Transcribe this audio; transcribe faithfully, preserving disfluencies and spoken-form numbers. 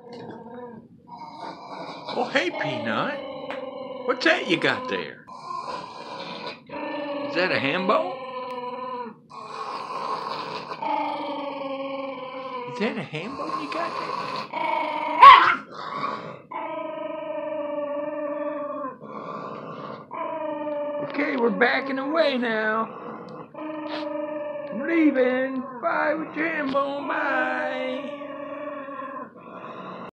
Oh, hey, Peanut. What's that you got there? Is that a ham bone? Is that a ham bone you got there? Okay, we're backing away now. I'm leaving. Bye with your ham bone. Bye.